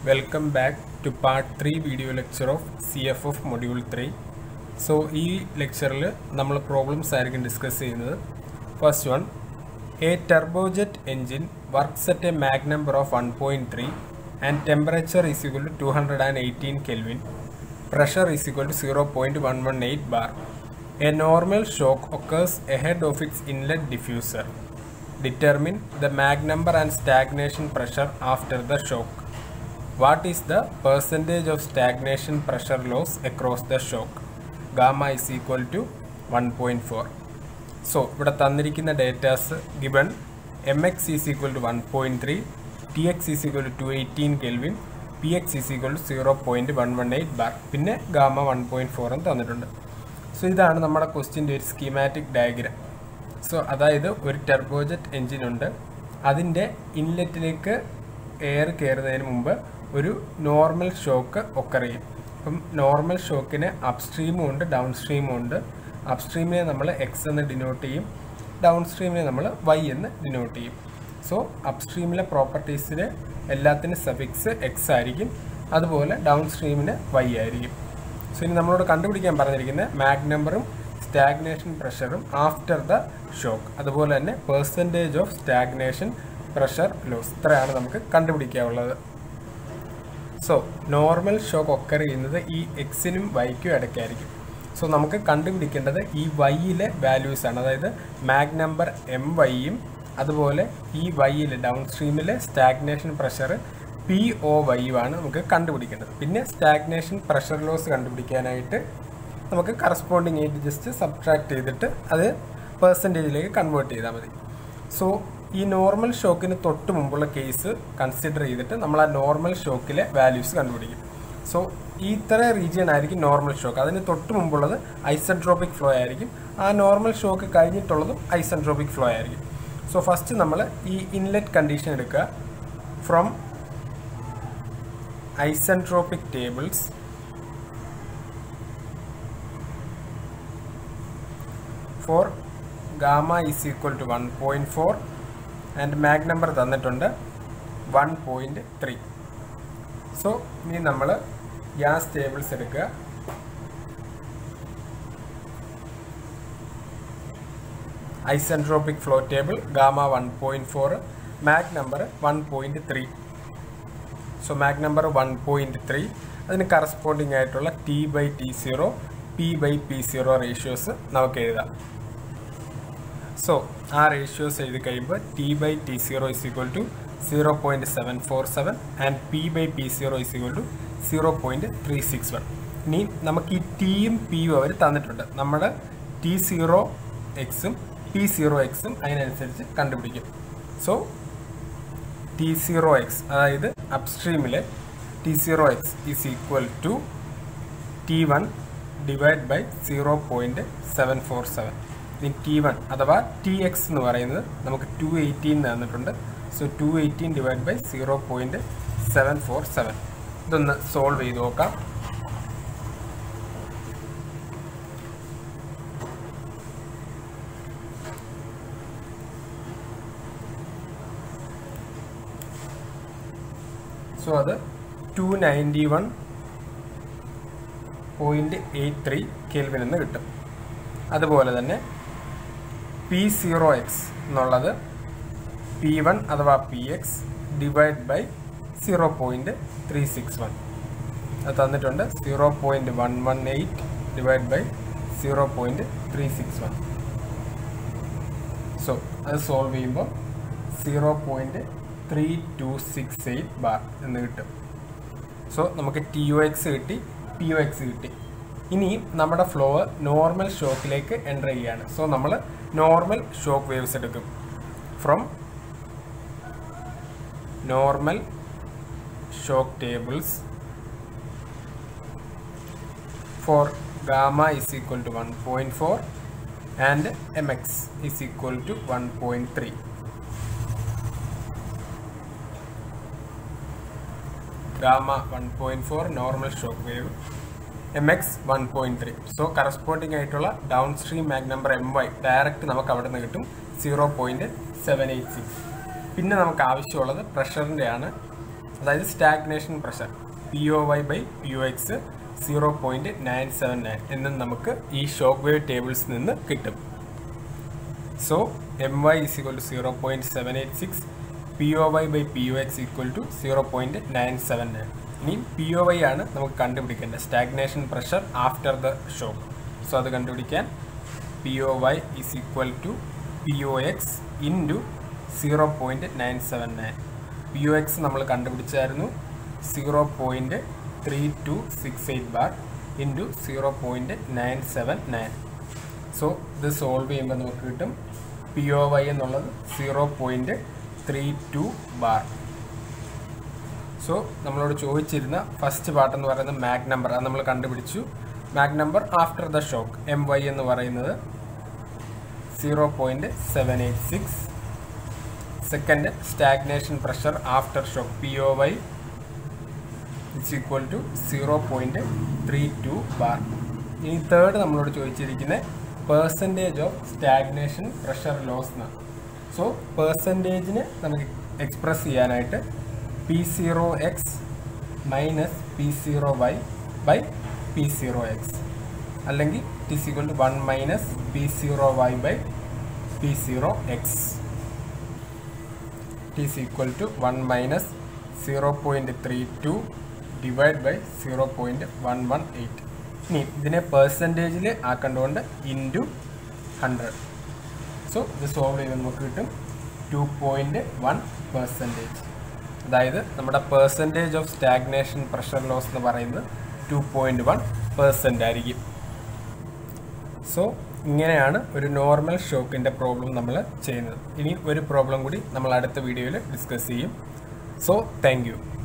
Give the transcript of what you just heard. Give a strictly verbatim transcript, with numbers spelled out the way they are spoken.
Welcome back to part three video lecture of C F F module three. So, this lecture we will problems discuss. First one, a turbojet engine works at a Mach number of one point three and temperature is equal to two hundred eighteen Kelvin. Pressure is equal to zero point one one eight bar. A normal shock occurs ahead of its inlet diffuser. Determine the Mach number and stagnation pressure after the shock. What is the percentage of stagnation pressure loss across the shock? Gamma is equal to one point four. So, ഇവിടെ തന്നിരിക്കുന്ന data given mx is equal to one point three, tx is equal to two hundred eighteen Kelvin, px is equal to zero point one one eight bar. പിന്നെ gamma one point four എന്ന് തന്നിട്ടുണ്ട്. So, ഇതാണ് നമ്മുടെ ക്വസ്റ്റ്യൻ്റെ ഒരു schematic diagram. So അതായത് ഒരു ടർബോജറ്റ് engine ഉണ്ട്, അതിൻ്റെ ഇൻലെറ്റിലേക്ക് എയർ കയറുന്നതിന് മുമ്പ് ഒരു നോർമൽ ഷോക്ക് ഒക്കർ ചെയ്യും. അപ്പം നോർമൽ ഷോക്കിന് അപ് സ്ട്രീമും ഉണ്ട് ഡൗൺ സ്ട്രീമും ഉണ്ട്. അപ് സ്ട്രീമിനെ നമ്മൾ എക്സ് എന്ന് ഡിനോട്ട് ചെയ്യും, ഡൗൺ സ്ട്രീമിനെ നമ്മൾ വൈ എന്ന് ഡിനോട്ട് ചെയ്യും. സോ അപ് സ്ട്രീമിലെ പ്രോപ്പർട്ടീസിന് എല്ലാത്തിനും സഫിക്സ് എക്സ് ആയിരിക്കും, അതുപോലെ ഡൗൺ സ്ട്രീമിന് വൈ ആയിരിക്കും. സോ ഇനി നമ്മളോട് കണ്ടുപിടിക്കാൻ പറഞ്ഞിരിക്കുന്നത് മാഗ് നമ്പറും സ്റ്റാഗ്നേഷൻ പ്രഷറും ആഫ്റ്റർ ദ ഷോക്ക്, അതുപോലെ തന്നെ percentage of stagnation pressure loss, ഇത്രയാണ് നമുക്ക് കണ്ടുപിടിക്കാനുള്ളത്. സോ നോർമൽ ഷോക്ക് ഒക്കർ ചെയ്യുന്നത് ഈ എക്സിനും വൈക്കും ഇടയ്ക്കായിരിക്കും. സോ നമുക്ക് കണ്ടുപിടിക്കേണ്ടത് ഈ വൈയിലെ വാല്യൂസാണ്, അതായത് മാഗ് നമ്പർ എം വൈയും അതുപോലെ ഈ വൈയിലെ ഡൗൺ സ്ട്രീമിലെ സ്റ്റാഗ്നേഷൻ പ്രഷർ പി ഒ വൈയുമാണ് നമുക്ക് കണ്ടുപിടിക്കേണ്ടത്. പിന്നെ സ്റ്റാഗ്നേഷൻ പ്രഷർ ലോസ് കണ്ടുപിടിക്കാനായിട്ട് നമുക്ക് കറസ്പോണ്ടിങ് ആയിട്ട് ജസ്റ്റ് സബ്ട്രാക്ട് ചെയ്തിട്ട് അത് പെർസെൻറ്റേജിലേക്ക് കൺവേർട്ട് ചെയ്താൽ മതി. സോ ഈ നോർമൽ ഷോക്കിന് തൊട്ട് മുമ്പുള്ള കേസ് കൺസിഡർ ചെയ്തിട്ട് നമ്മൾ ആ നോർമൽ ഷോക്കിലെ വാല്യൂസ് കണ്ടുപിടിക്കും. സോ ഈ ഇത്ര റീജിയൻ ആയിരിക്കും നോർമൽ ഷോക്ക്, അതിന് തൊട്ട് മുമ്പുള്ളത് ഐസെൻട്രോപിക് ഫ്ലോ ആയിരിക്കും, ആ നോർമൽ ഷോക്ക് കഴിഞ്ഞിട്ടുള്ളതും ഐസെൻട്രോപിക് ഫ്ലോ ആയിരിക്കും. സോ ഫസ്റ്റ് നമ്മൾ ഈ ഇൻലെറ്റ് കണ്ടീഷൻ എടുക്കുക. From isentropic tables for gamma is equal to one point four and mag number തന്നിട്ടുണ്ട് one point three. സോ ഇനി നമ്മൾ ഗ്യാസ് ടേബിൾസ് എടുക്കുക. Isentropic flow table gamma one point four, mag number one point three. So mag number one point three, അതിന് corresponding ആയിട്ടുള്ള T by T zero P by P zero ratios നമുക്ക് എഴുതാം. So ആ ratios എഴുതി കഴിയുമ്പോൾ T by T zero is equal to zero point seven four seven and P by P zero is equal to zero point three six one. ഇനി നമുക്ക് ഈ ടിയും പിയും അവർ തന്നിട്ടുണ്ട്, നമ്മുടെ ടി സീറോ എക്സും പി സീറോ എക്സും അതിനനുസരിച്ച് കണ്ടുപിടിക്കും. സോ ടി സീറോ എക്സ്, അതായത് അപ്സ്ട്രീമിലെ T zero x is equal to T one divide by zero point seven four seven. ഇനി ടി വൺ അഥവാ ടി എക്സ് എന്ന് പറയുന്നത് നമുക്ക് ടു എയ്റ്റീൻ തന്നിട്ടുണ്ട്. So two eighteen divide by zero point seven four seven. ഇതൊന്ന് solve ചെയ്ത് നോക്കാം. So അത് two ninety one point eight three kelvin എന്ന് കിട്ടും. അതുപോലെ തന്നെ പി സീറോ എക്സ് എന്നുള്ളത് പി വൺ അഥവാ P x divide by zero point three six one അത് തന്നിട്ടുണ്ട്. Zero point one one eight divide by zero point three six one. So അത് solve ചെയ്യുമ്പോൾ zero point three two six eight bar എന്ന് കിട്ടും. So നമുക്ക് T O x കിട്ടി, P O x കിട്ടി. ഇനി നമ്മുടെ ഫ്ലോ നോർമൽ ഷോക്കിലേക്ക് എൻ്റർ ചെയ്യുകയാണ്. സോ നമ്മൾ നോർമൽ ഷോക്ക് വേവ്സ് എടുക്കും. From normal shock tables for gamma is equal to one point four and mx is equal to one point three. Gamma one point four normal shock wave, mx one point three. So corresponding ആയിട്ടുള്ള downstream Mach number M y direct നമുക്ക് അവിടെ നിന്ന് കിട്ടും zero point seven eight six. പിന്നെ നമുക്ക് ആവശ്യമുള്ളത് പ്രഷറിൻ്റെ ആണ്. അതായത് stagnation pressure P O y by P O x zero point nine seven nine എന്ന് നമുക്ക് ഈ ഷോക്ക് വേവ് ടേബിൾസിൽ നിന്ന് കിട്ടും. So M y is equal to zero point seven eight six, P O y by P O x equal to zero point nine seven nine. ഇനി P O y ആണ് നമുക്ക് കണ്ടുപിടിക്കേണ്ടത്, stagnation pressure after the shock. So അത് കണ്ടുപിടിക്കാൻ P O y is equal to P O x into zero point nine seven nine. P O x നമ്മൾ കണ്ടുപിടിച്ചായിരുന്നു zero point three two six eight bar into zero point nine seven nine. So ഇത് solve ചെയ്യുമ്പോൾ നമുക്ക് കിട്ടും P O y എന്നുള്ളത് zero point three two bar. So നമ്മളോട് ചോദിച്ചിരുന്ന first part എന്ന് പറയുന്നത് മാഗ് നമ്പർ, അത് നമ്മൾ കണ്ടുപിടിച്ചു. Mach number after the shock M y എന്ന് പറയുന്നത് zero point seven eight six. Second stagnation pressure after shock P O y it's equal to zero point three two bar. ഇനി third നമ്മളോട് ചോദിച്ചിരിക്കുന്ന percentage of stagnation pressure loss എന്നാണ്. So പെർസെൻറ്റേജിന് നമുക്ക് express ചെയ്യാനായിട്ട് P zero x minus P zero y by P zero x, അല്ലെങ്കിൽ T is equal to one minus P zero y by P zero x. T is equal to one minus zero point three two divide by zero point one one eight. ഇനി ഇതിനെ പെർസെൻറ്റേജിൽ ആക്കേണ്ടതുകൊണ്ട് into hundred. So ഇത് solve ചെയ്ത് നമുക്ക് കിട്ടും two point one percentage. അതായത് നമ്മുടെ percentage of stagnation pressure loss എന്ന് പറയുന്നത് ടു പോയിൻറ്റ് വൺ പെർസെൻ്റ് ആയിരിക്കും. സോ ഇങ്ങനെയാണ് ഒരു നോർമൽ ഷോക്കിൻ്റെ പ്രോബ്ലം നമ്മൾ ചെയ്യുന്നത്. ഇനി ഒരു പ്രോബ്ലം കൂടി നമ്മൾ അടുത്ത വീഡിയോയിൽ ഡിസ്കസ് ചെയ്യും. So thank U.